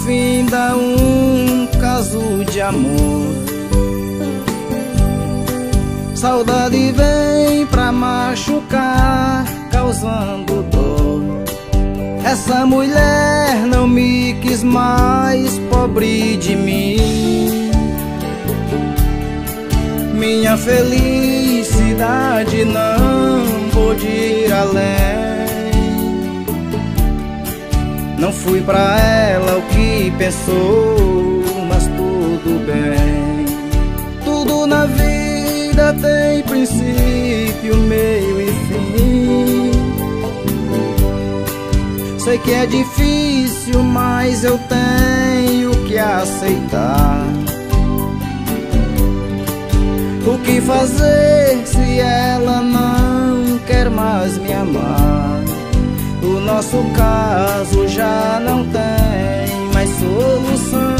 finda um caso de amor. Saudade vem pra machucar, causando dor. Essa mulher não me quis mais, pobre de mim. Minha felicidade não pôde ir além. Não fui pra ela o que pensou, mas tudo bem. Tudo na vida tem princípio, meio e fim. Sei que é difícil, mas eu tenho que aceitar. O que fazer se ela não quer mais me amar? O nosso caso já não tem mais solução.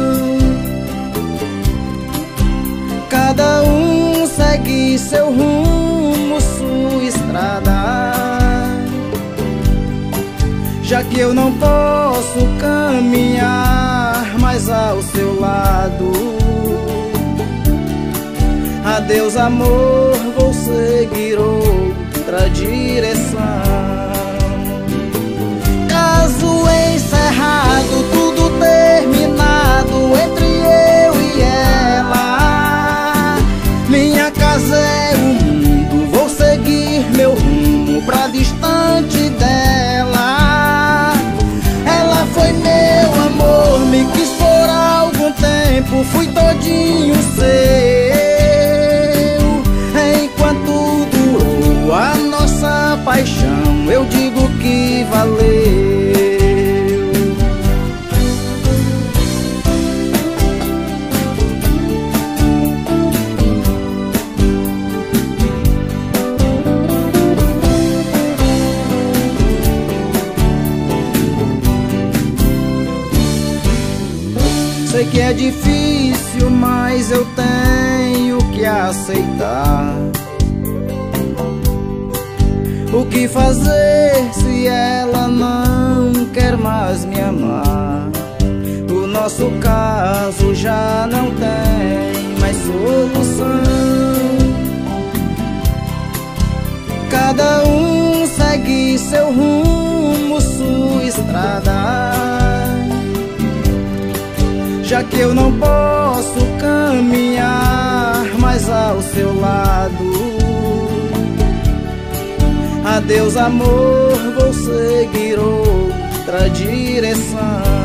Cada um segue seu rumo, sua estrada. Já que eu não posso caminhar mais ao seu lado, adeus amor, vou seguir outra direção. Caso encerrado, tudo terminado entre eu e ela. Minha casa é o mundo, vou seguir meu rumo pra distante dela. Ela foi meu amor, me quis por algum tempo, fui todinho seu. Enquanto durou a nossa paixão, eu digo que valeu. Sei que é difícil, mas eu tenho que aceitar. O que fazer se ela não quer mais me amar? O nosso caso já não tem mais solução. Cada um segue seu rumo, sua estrada. Já que eu não posso caminhar mais ao seu lado, adeus amor, vou seguir outra direção.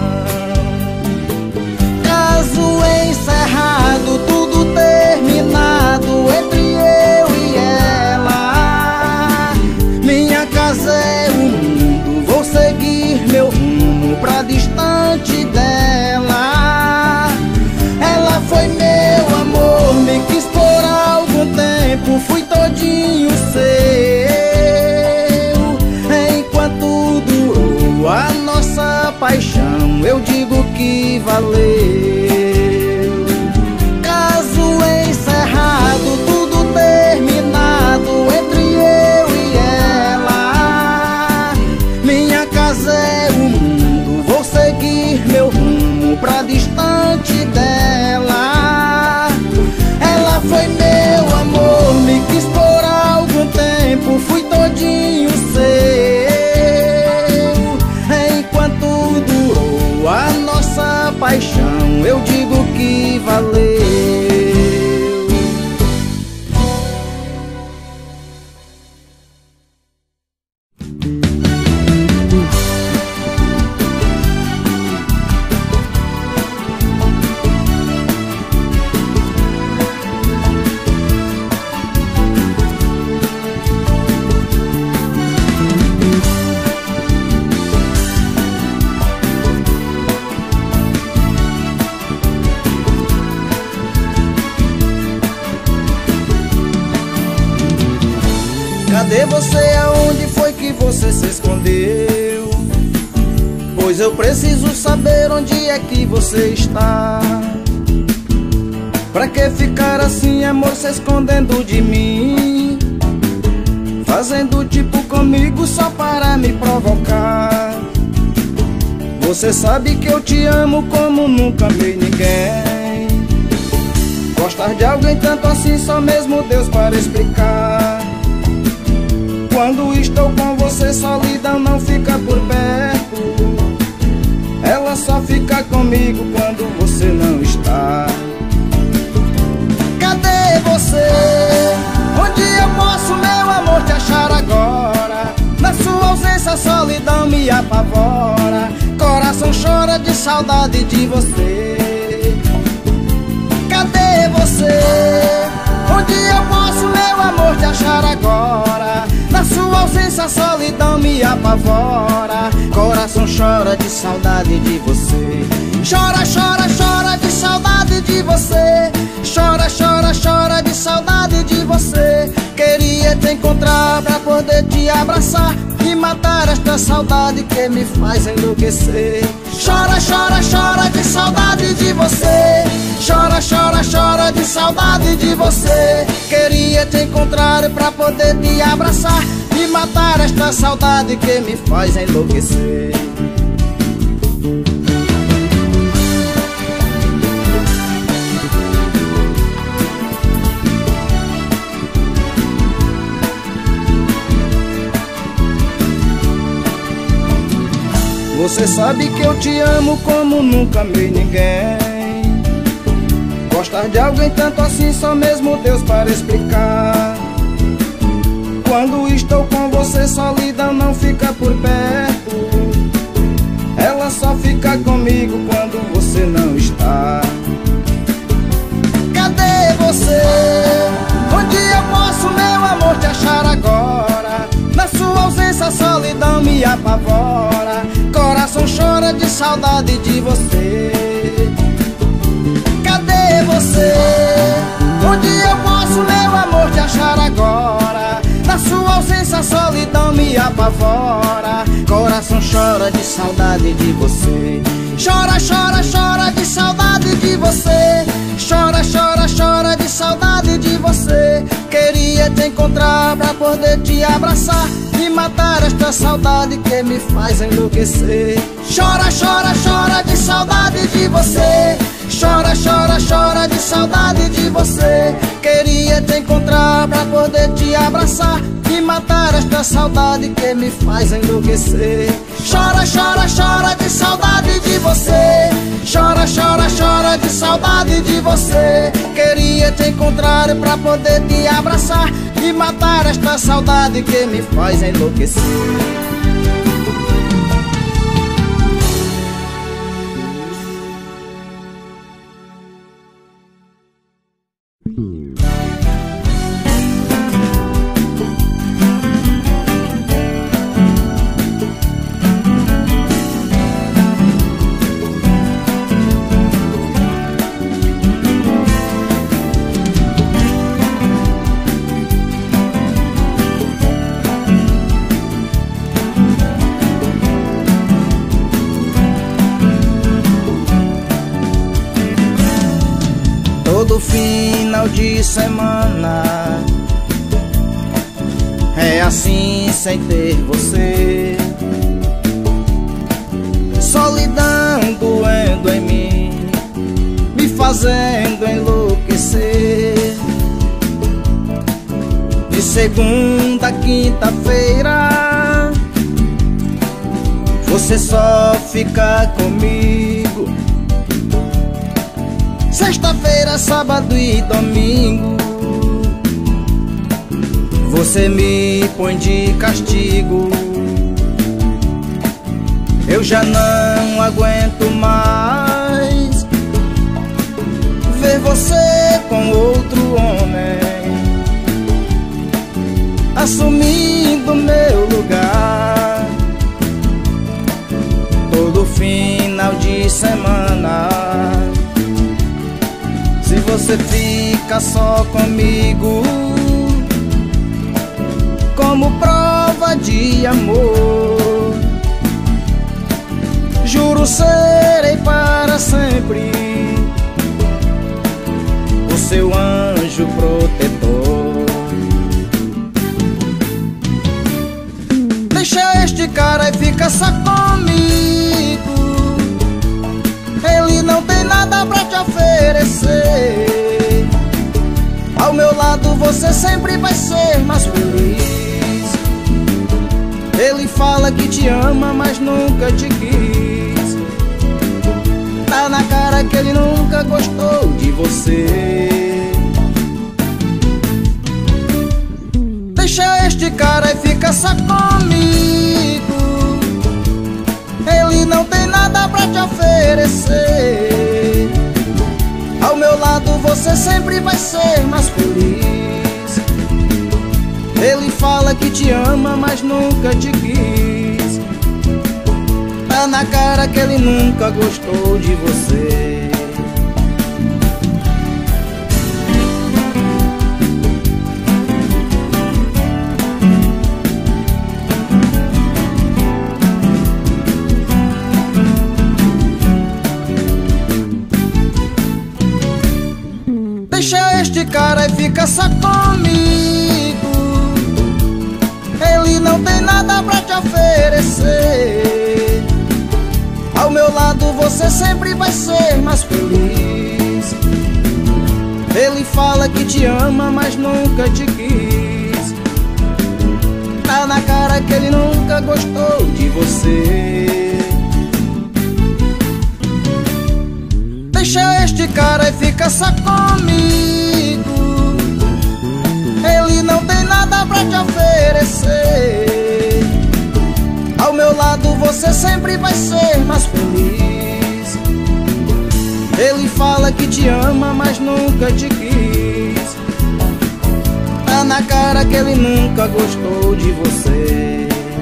Caso encerrado, tudo terminado entre eu e ela. Minha casa é o mundo, vou seguir meu rumo pra distante dela. Ela foi meu amor, me quis por algum tempo, fui todinho seu. Enquanto durou a nossa paixão, eu digo que valeu. Caso encerrado, tudo terminado entre eu e ela. Minha casa é o mundo, vou seguir meu rumo pra distante dela. Ela foi meu amor, me quis por algum tempo, fui todinho seu. Enquanto durou a nossa paixão, eu digo que valeu. Cadê você? Aonde foi que você se escondeu? Pois eu preciso saber onde é que você está. Pra que ficar assim, amor, se escondendo de mim? Fazendo tipo comigo só para me provocar. Você sabe que eu te amo como nunca amei ninguém. Gostar de alguém tanto assim só mesmo Deus para explicar. Quando estou com você, solidão não fica por perto. Ela só fica comigo quando você não está. Cadê você? Onde eu posso, meu amor, te achar agora? Na sua ausência a solidão me apavora. Coração chora de saudade de você. Cadê você? Onde eu posso, meu amor, te achar agora? Na sua ausência a solidão me apavora. Coração chora de saudade de você. Chora, chora, chora de saudade de você. Chora, chora, chora de saudade de você. Queria te encontrar pra poder te abraçar e matar esta saudade que me faz enlouquecer. Chora, chora, chora de saudade de você. Chora, chora, chora de saudade de você. Queria te encontrar pra poder te abraçar e matar esta saudade que me faz enlouquecer. Você sabe que eu te amo como nunca amei ninguém. Gostar de alguém tanto assim só mesmo Deus para explicar. Quando estou com você, solidão não fica por perto. Ela só fica comigo quando você não está. Cadê você? Onde eu posso, meu amor, te achar agora? Na sua ausência a solidão me apavora. Coração chora de saudade de você. Cadê você? Onde eu posso, meu amor, te achar agora? Na sua ausência a solidão me apavora. Coração chora de saudade de você. Chora, chora, chora de saudade de você. Chora, chora, chora de saudade de você. Queria te encontrar pra poder te abraçar e matar esta saudade que me faz enlouquecer. Chora, chora, chora de saudade de você. Chora, chora, chora de saudade de você. Queria te encontrar pra poder te abraçar e matar esta saudade que me faz enlouquecer. Chora, chora, chora de saudade de você. Chora, chora, chora de saudade de você. Queria te encontrar pra poder te abraçar e matar esta saudade que me faz enlouquecer. Todo final de semana é assim sem ter você. Solidão doendo em mim, me fazendo enlouquecer. De segunda a quinta-feira você só fica comigo. Sexta-feira, sábado e domingo você me põe de castigo. Eu já não aguento mais ver você com outro homem assumindo meu lugar. Todo final de semana, se você fica só comigo, como prova de amor, juro serei para sempre o seu anjo protetor. Deixa este cara e fica só comigo. não tem nada pra te oferecer. Ao meu lado você sempre vai ser mais feliz. Ele fala que te ama, mas nunca te quis. Tá na cara que ele nunca gostou de você. Deixa este cara e fica só comigo. Ele não tem nada pra te oferecer. Ao meu lado você sempre vai ser mais feliz. Ele fala que te ama, mas nunca te quis. Tá na cara que ele nunca gostou de você. Deixa este cara e fica só comigo. Ele não tem nada pra te oferecer. Ao meu lado você sempre vai ser mais feliz. Ele fala que te ama, mas nunca te quis. Tá na cara que ele nunca gostou de você. Deixa este cara e fica só comigo. Ele não tem nada pra te oferecer. Ao meu lado você sempre vai ser mais feliz. Ele fala que te ama, mas nunca te quis. Tá na cara que ele nunca gostou de você.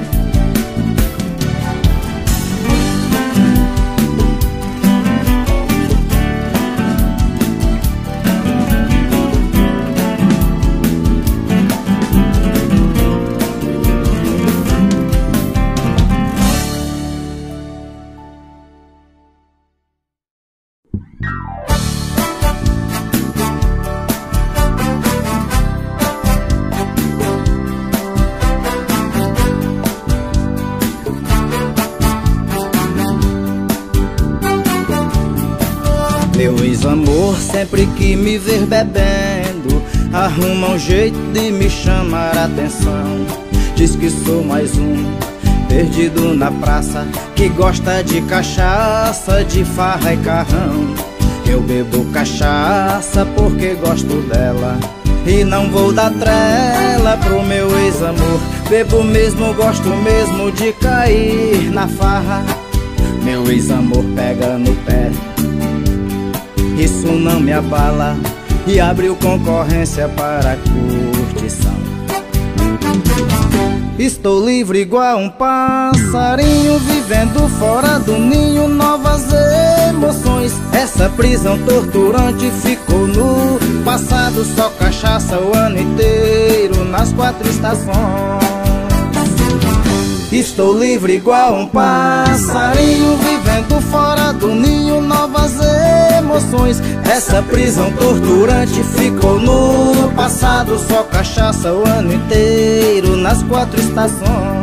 Meu ex-amor, sempre que me ver bebendo, arruma um jeito de me chamar a atenção. Diz que sou mais um perdido na praça, que gosta de cachaça, de farra e carrão. Eu bebo cachaça porque gosto dela e não vou dar trela pro meu ex-amor. Bebo mesmo, gosto mesmo de cair na farra. Meu ex-amor pega no pé, isso não me abala, e abriu concorrência para a curtição. Estou livre igual um passarinho, vivendo fora do ninho, novas emoções. Essa prisão torturante ficou no passado, só cachaça o ano inteiro, nas 4 estações. Estou livre igual um passarinho, vivendo fora do ninho, novas emoções. Essa prisão torturante ficou no passado, só cachaça o ano inteiro, nas 4 estações.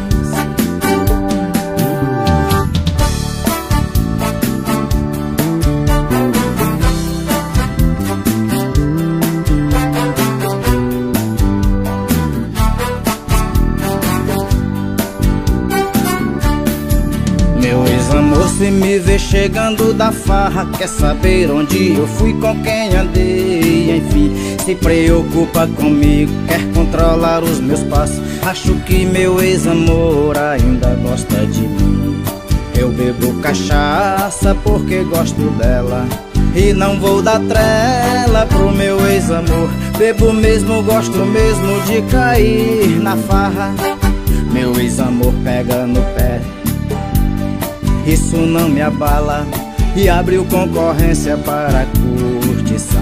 Se me vê chegando da farra, quer saber onde eu fui, com quem andei, enfim, se preocupa comigo, quer controlar os meus passos. Acho que meu ex-amor ainda gosta de mim. Eu bebo cachaça porque gosto dela e não vou dar trela pro meu ex-amor. Bebo mesmo, gosto mesmo de cair na farra. Meu ex-amor pega no pé, isso não me abala, e abriu concorrência para a curtição.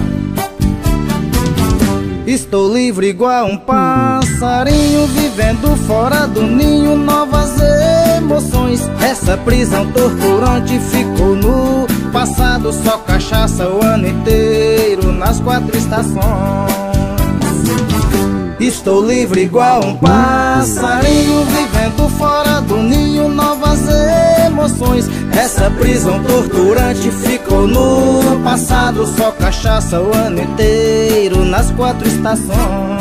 Estou livre igual um passarinho, vivendo fora do ninho, novas emoções. Essa prisão torturante ficou no passado, só cachaça o ano inteiro, nas 4 estações. Estou livre igual um passarinho, vivendo fora do ninho, novas emoções. estações. Essa prisão torturante ficou no passado. Só cachaça o ano inteiro nas 4 estações.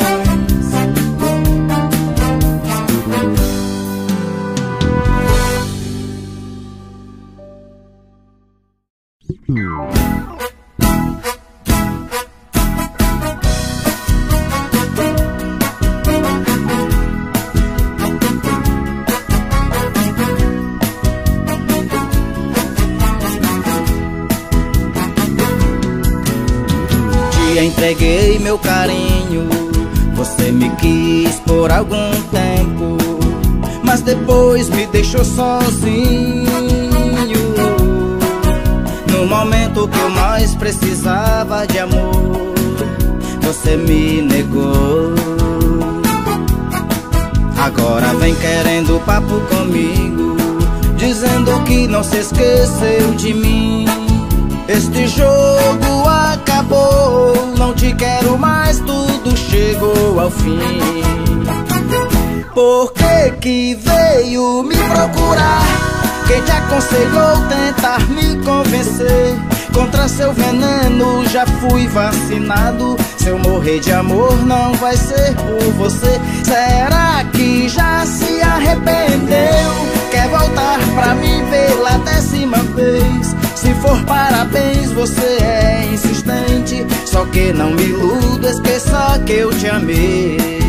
Entreguei meu carinho, você me quis por algum tempo, mas depois me deixou sozinho. No momento que eu mais precisava de amor, você me negou. Agora vem querendo papo comigo, dizendo que não se esqueceu de mim. Este jogo acabou, não te quero mais, tudo chegou ao fim. Por que veio me procurar? Quem te aconselhou tentar me convencer? Contra seu veneno já fui vacinado. Se eu morrer de amor não vai ser por você. Será que já se arrependeu? Quer voltar pra mim pela 10ª vez? Se for parabéns, você é insistente. Só que não me iludo, esqueça que eu te amei.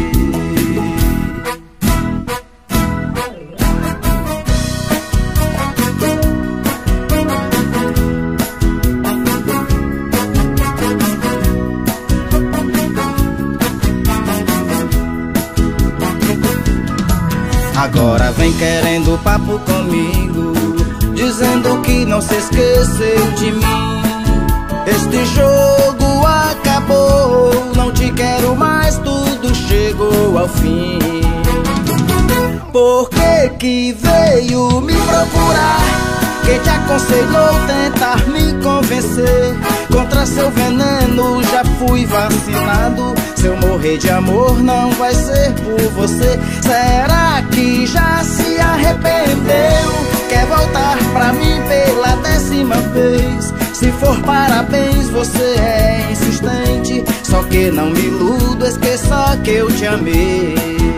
Agora vem querendo papo comigo, dizendo que não se esqueceu de mim. Este jogo acabou, não te quero mais, tudo chegou ao fim. Por que veio me procurar? Quem te aconselhou tentar me convencer? Contra seu veneno já fui vacinado. Se eu morrer de amor não vai ser por você. Será que já se arrependeu? Quer voltar pra mim pela 10ª vez? Se for parabéns, você é insistente. Só que não me iludo, esqueça que eu te amei.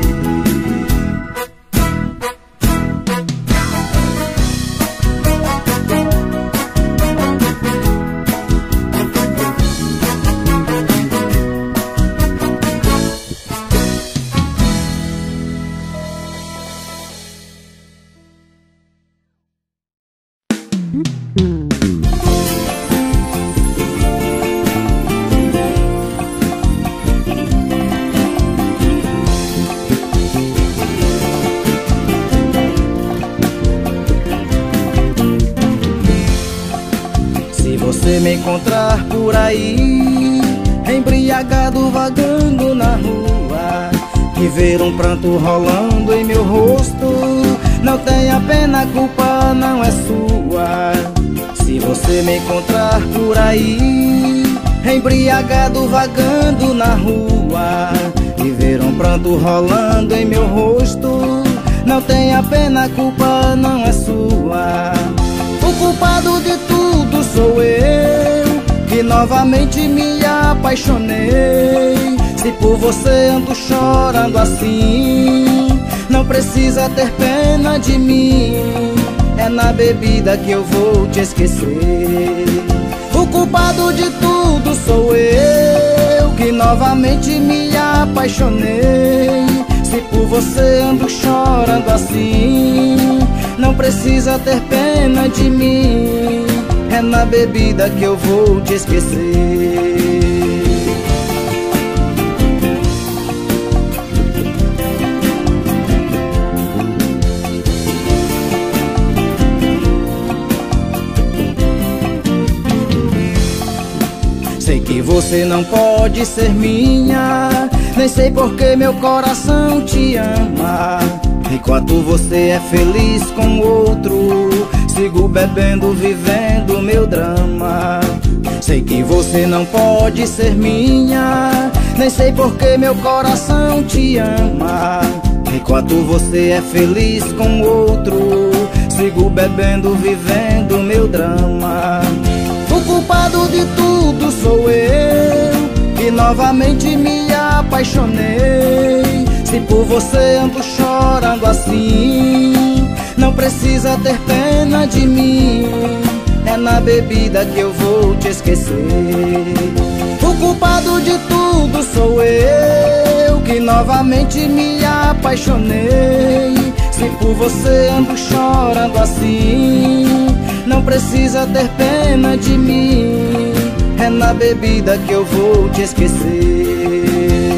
Me encontrar por aí, embriagado vagando na rua, e ver um pranto rolando em meu rosto, não tenha pena, a culpa não é sua. Se você me encontrar por aí, embriagado vagando na rua, e ver um pranto rolando em meu rosto, não tenha pena, a culpa não é sua. O culpado de tudo sou eu, que novamente me apaixonei. Se por você ando chorando assim, não precisa ter pena de mim. É na bebida que eu vou te esquecer. O culpado de tudo sou eu, que novamente me apaixonei. Se por você ando chorando assim, não precisa ter pena de mim. É na bebida que eu vou te esquecer. Sei que você não pode ser minha, nem sei porque meu coração te ama. Enquanto você é feliz com outro, sigo bebendo, vivendo meu drama. Sei que você não pode ser minha, nem sei porque meu coração te ama. Enquanto você é feliz com outro, sigo bebendo, vivendo meu drama. O culpado de tudo sou eu, que novamente me apaixonei. Se por você ando chorando assim, não precisa ter pena de mim. É na bebida que eu vou te esquecer. O culpado de tudo sou eu, que novamente me apaixonei. Se por você ando chorando assim, não precisa ter pena de mim. É na bebida que eu vou te esquecer.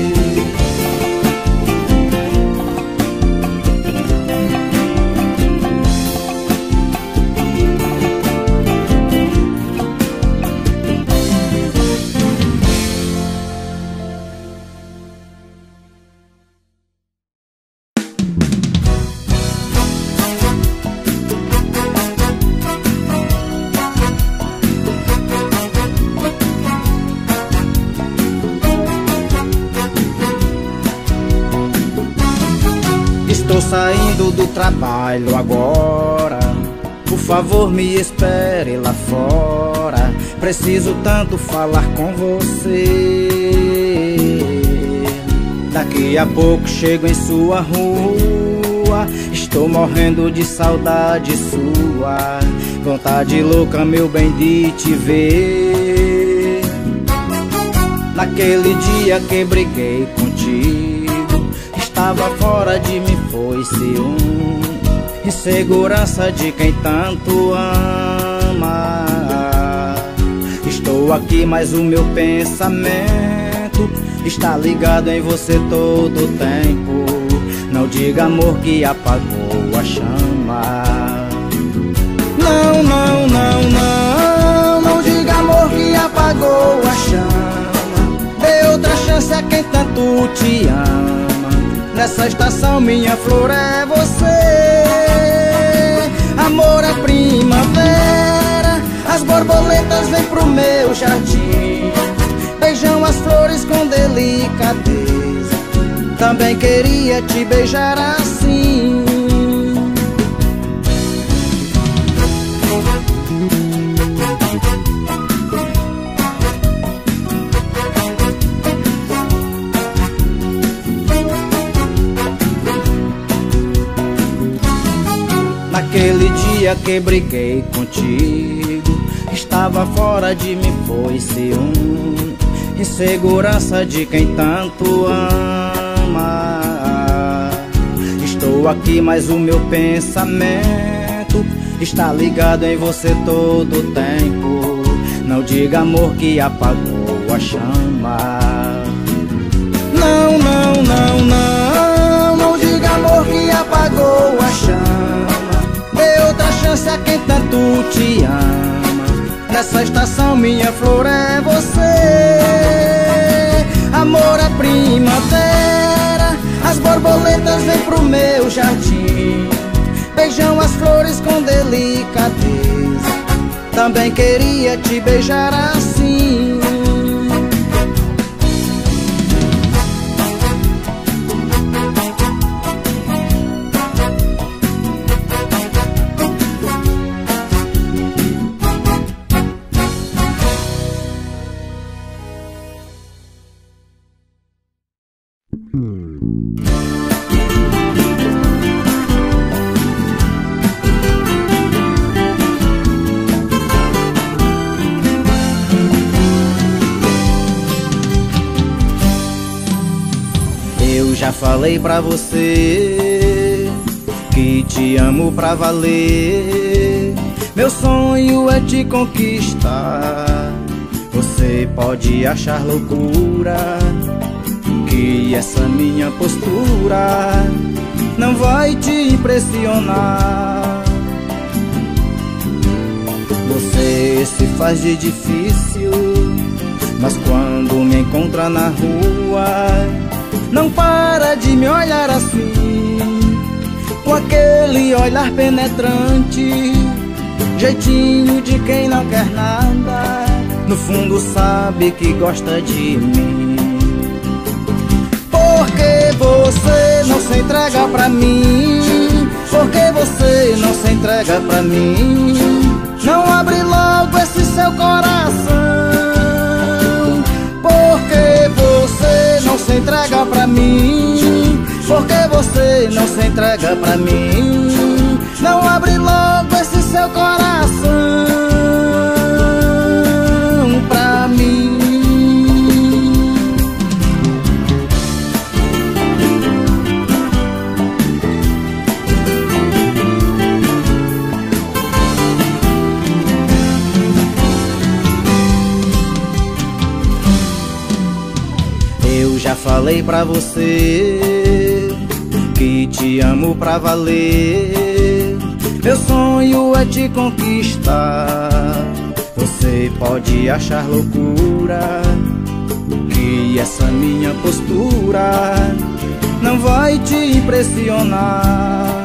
Estou saindo do trabalho agora, por favor me espere lá fora. Preciso tanto falar com você. Daqui a pouco chego em sua rua. Estou morrendo de saudade sua, vontade louca, meu bem, de te ver. Naquele dia que briguei contigo, estava fora de mim, foi ciúme, insegurança de quem tanto ama. Estou aqui, mas o meu pensamento está ligado em você todo o tempo. Não diga, amor, que apagou a chama. Não, não, não, não, não diga, amor, que apagou a chama. Dê outra chance a quem tanto te ama. Nessa estação minha flor é você. Amor é primavera, as borboletas vêm pro meu jardim, beijam as flores com delicadeza. Também queria te beijar assim. Naquele dia que briguei contigo, estava fora de mim, foi ciúme, insegurança de quem tanto ama. Estou aqui, mas o meu pensamento está ligado em você todo o tempo. Não diga, amor, que apagou a chama. Não, não, não, não, não diga, amor, que apagou a chama. Dê outra chance a quem tanto te ama. Nessa estação minha flor é você. Amor é primavera, as borboletas vêm pro meu jardim, beijam as flores com delicadeza. Também queria te beijar assim. Já falei pra você que te amo pra valer. Meu sonho é te conquistar. Você pode achar loucura que essa minha postura não vai te impressionar. Você se faz de difícil, mas quando me encontra na rua, não para de me olhar assim, com aquele olhar penetrante, jeitinho de quem não quer nada. No fundo sabe que gosta de mim. Porque você não se entrega pra mim? Porque você não se entrega entrega pra mim. Não abre logo esse seu coração, porque você não se entrega pra mim. Porque você não se entrega pra mim. Não abre logo esse seu coração pra mim. Eu já falei pra você que te amo pra valer. Meu sonho é te conquistar. Você pode achar loucura que essa minha postura não vai te impressionar.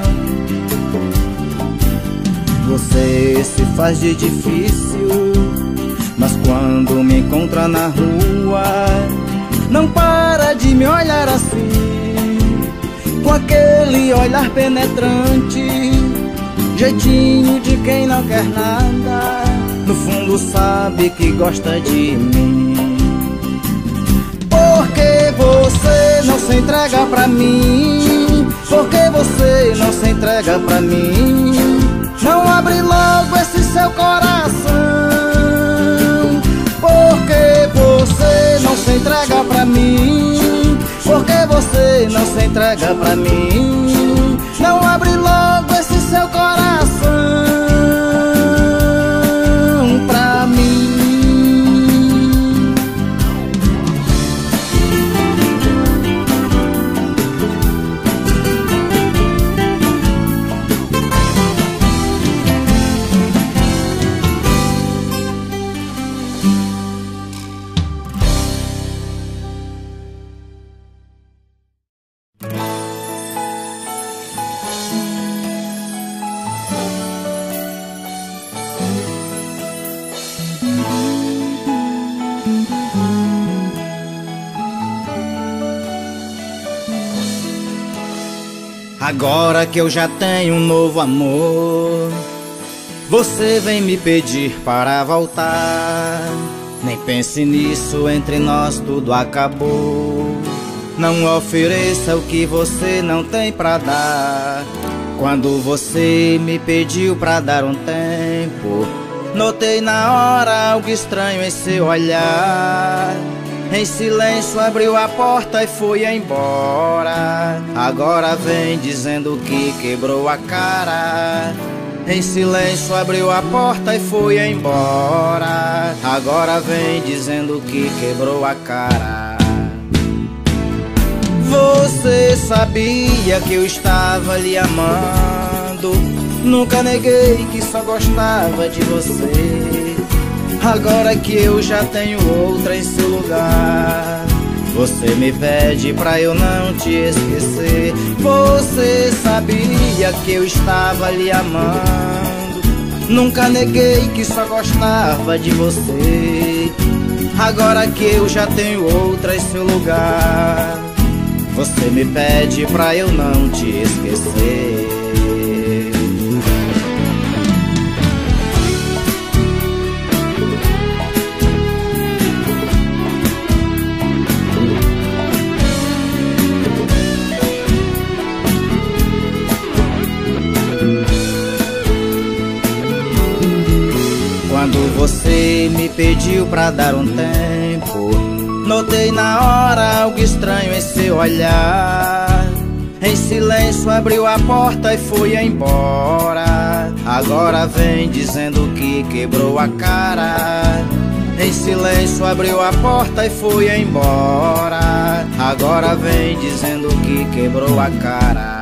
Você se faz de difícil, mas quando me encontra na rua não para de me olhar assim, com aquele olhar penetrante, jeitinho de quem não quer nada. No fundo sabe que gosta de mim. Porque você não se entrega pra mim. Porque você não se entrega pra mim. Não abre logo esse seu coração. Porque você não se entrega pra mim. Porque você não se entrega pra mim. Não abre logo esse seu coração pra mim. Agora que eu já tenho um novo amor, você vem me pedir para voltar. Nem pense nisso, entre nós tudo acabou. Não ofereça o que você não tem pra dar. Quando você me pediu pra dar um tempo, notei na hora algo estranho em seu olhar. Em silêncio abriu a porta e foi embora. Agora vem dizendo que quebrou a cara. Em silêncio abriu a porta e foi embora. Agora vem dizendo que quebrou a cara. Você sabia que eu estava lhe amando. Nunca neguei que só gostava de você. Agora que eu já tenho outra em seu lugar, você me pede pra eu não te esquecer. Você sabia que eu estava lhe amando. Nunca neguei que só gostava de você. Agora que eu já tenho outra em seu lugar, você me pede pra eu não te esquecer. Quando você me pediu pra dar um tempo, notei na hora algo estranho em seu olhar. Em silêncio abriu a porta e foi embora. Agora vem dizendo que quebrou a cara. Em silêncio abriu a porta e foi embora. Agora vem dizendo que quebrou a cara.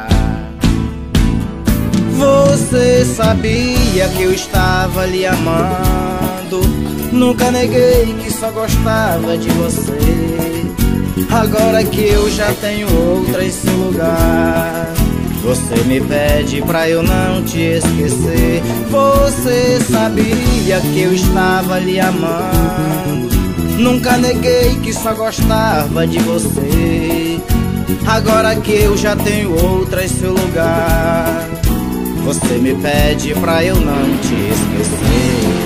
Você sabia que eu estava lhe amando. Nunca neguei que só gostava de você. Agora que eu já tenho outra em seu lugar, você me pede pra eu não te esquecer. Você sabia que eu estava lhe amando. Nunca neguei que só gostava de você. Agora que eu já tenho outra em seu lugar, você me pede pra eu não te esquecer.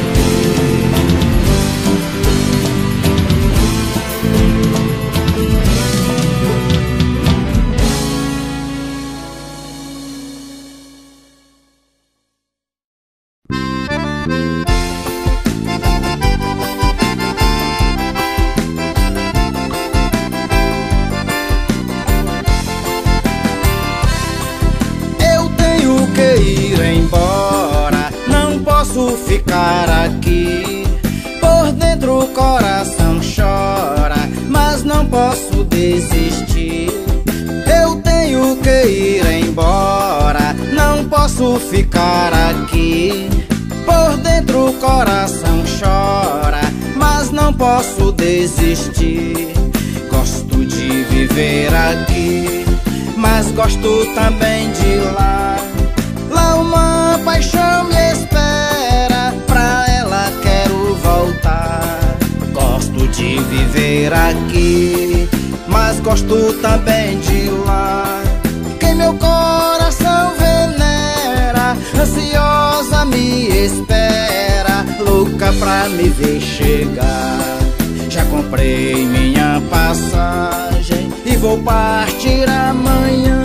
Ficar aqui, por dentro o coração chora, mas não posso desistir. Eu tenho que ir embora, não posso ficar aqui. Por dentro o coração chora, mas não posso desistir. Gosto de viver aqui, mas gosto também de lá. Lá uma paixão me espera, pra ela quero voltar. Gosto de viver aqui, mas gosto também de lá. Quem meu coração venera, ansiosa me espera, louca pra me ver chegar. Já comprei minha passagem e vou partir amanhã.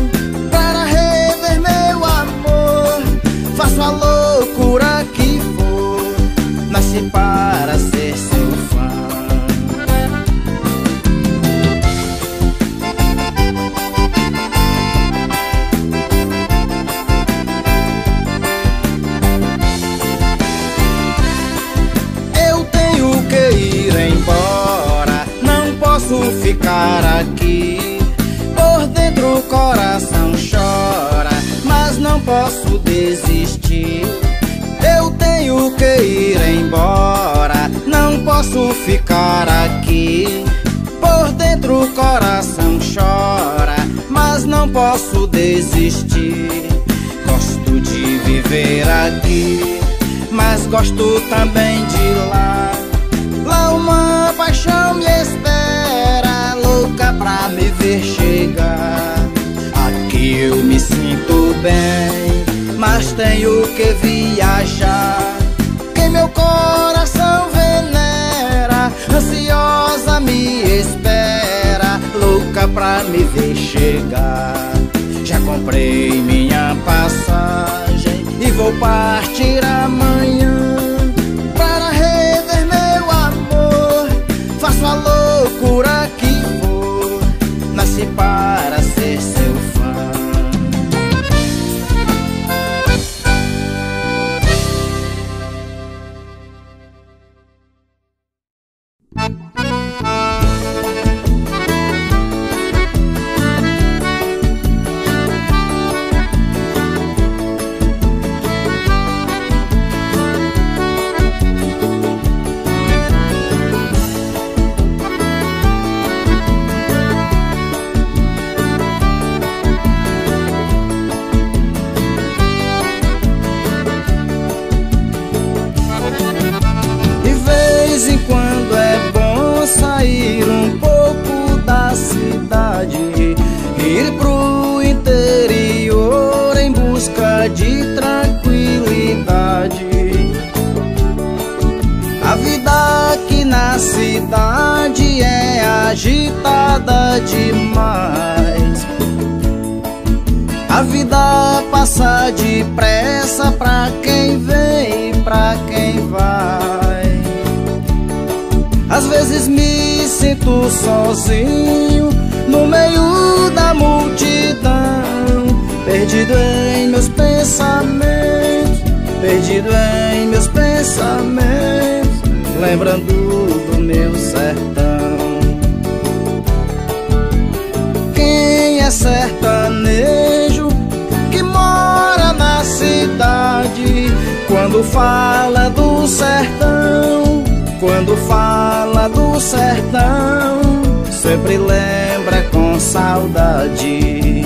Faço a loucura que for, nasci para ser seu fã. Eu tenho que ir embora, não posso ficar aqui. Por dentro o coração chora, mas não posso desistir. Eu tenho que ir embora, não posso ficar aqui. Por dentro o coração chora, mas não posso desistir. Gosto de viver aqui, mas gosto também de lá. Lá uma paixão me espera, louca pra me ver chegar. Aqui eu me sinto bem, mas tenho que viajar. Quem meu coração venera, ansiosa me espera, louca pra me ver chegar. Já comprei minha passagem e vou partir amanhã. Para rever meu amor, faço a loucura que for, nasci para ser seu fã. Ir pro interior em busca de tranquilidade. A vida aqui na cidade é agitada demais. A vida passa depressa pra quem vem e pra quem vai. Às vezes me sinto sozinho no meio da multidão, perdido em meus pensamentos, perdido em meus pensamentos, lembrando do meu sertão. Quem é sertanejo que mora na cidade, quando fala do sertão, quando fala do sertão, sempre lembra com saudade.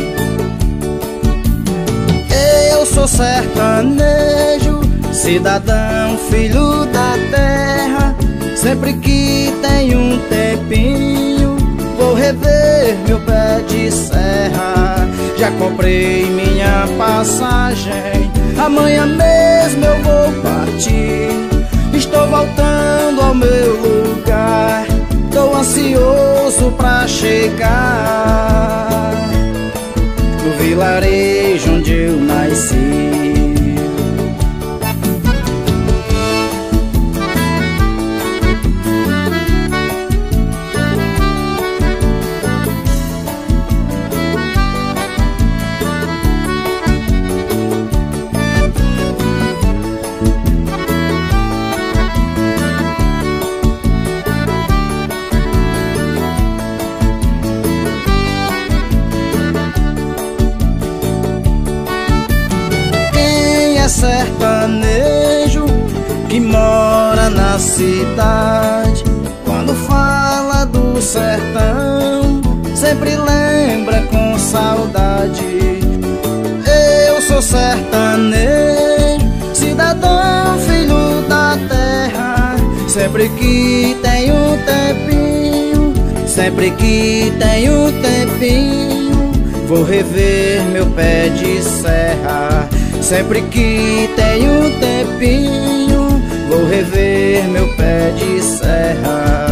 Eu sou sertanejo, cidadão, filho da terra. Sempre que tenho um tempinho, vou rever meu pé de serra. Já comprei minha passagem, amanhã mesmo eu vou partir. Estou voltando ao meu lugar, tô ansioso pra chegar no vilarejo onde eu nasci. Sertanejo que mora na cidade, quando fala do sertão, sempre lembra com saudade. Eu sou sertanejo, cidadão, filho da terra. Sempre que tenho um tempinho, sempre que tenho um tempinho, vou rever meu pé de serra. Sempre que tenho um tempinho, vou rever meu pé de serra.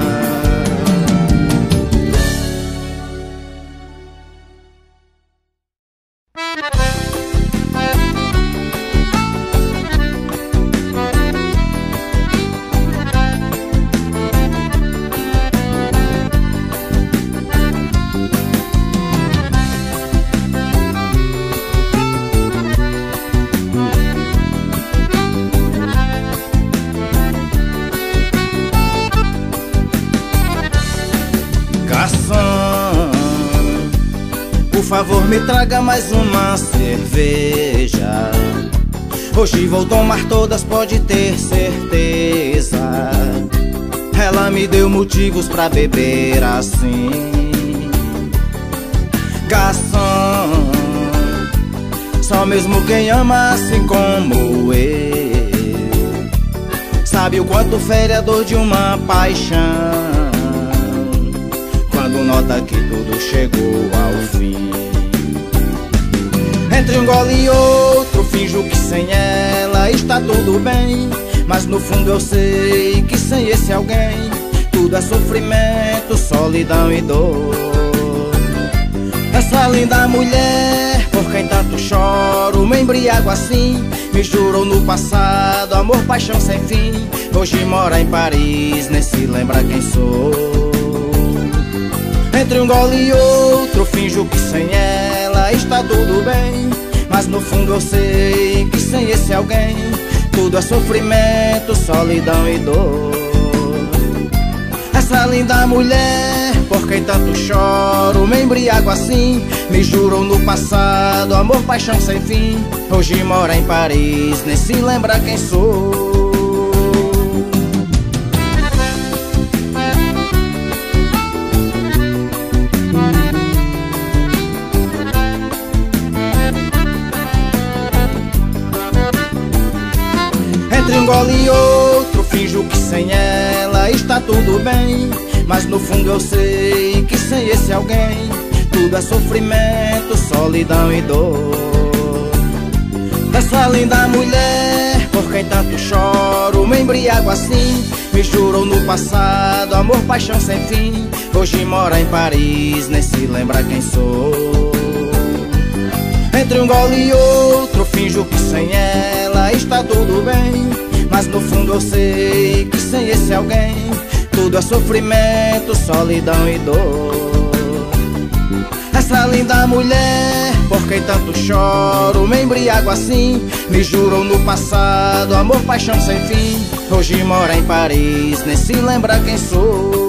Por favor, me traga mais uma cerveja. Hoje vou tomar todas, pode ter certeza. Ela me deu motivos pra beber assim. Garçom, só mesmo quem ama assim como eu sabe o quanto fere a dor de uma paixão, quando nota que tudo chegou ao fim. Entre um gole e outro, finjo que sem ela está tudo bem, mas no fundo eu sei que sem esse alguém tudo é sofrimento, solidão e dor. Essa linda mulher, por quem tanto choro, me embriago assim, me jurou no passado amor, paixão sem fim. Hoje mora em Paris, nem se lembra quem sou. Entre um gole e outro, finjo que sem ela está tudo bem, mas no fundo eu sei que sem esse alguém tudo é sofrimento, solidão e dor. Essa linda mulher, por quem tanto choro, me embriago assim, me jurou no passado amor, paixão sem fim. Hoje mora em Paris, nem se lembra quem sou. Entre um gole e outro, finjo que sem ela está tudo bem, mas no fundo eu sei que sem esse alguém tudo é sofrimento, solidão e dor. Essa linda mulher, por quem tanto choro, me embriago assim, me jurou no passado amor, paixão sem fim. Hoje mora em Paris, nem se lembra quem sou. Entre um gole e outro, finjo que sem ela está tudo bem, mas no fundo eu sei que sem esse alguém tudo é sofrimento, solidão e dor. Essa linda mulher, por quem tanto choro, me embriago assim, me jurou no passado amor, paixão sem fim. Hoje mora em Paris, nem se lembra quem sou.